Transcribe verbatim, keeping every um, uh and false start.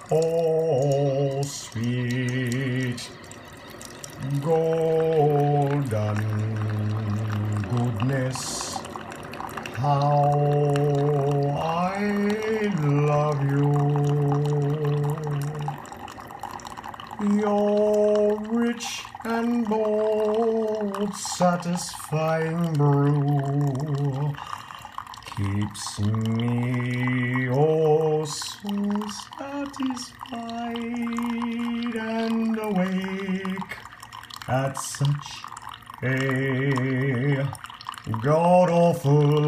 Oh, sweet golden goodness, how I love you. Your rich and bold, satisfying brew keeps me oh so satisfied and awake at such a god-awful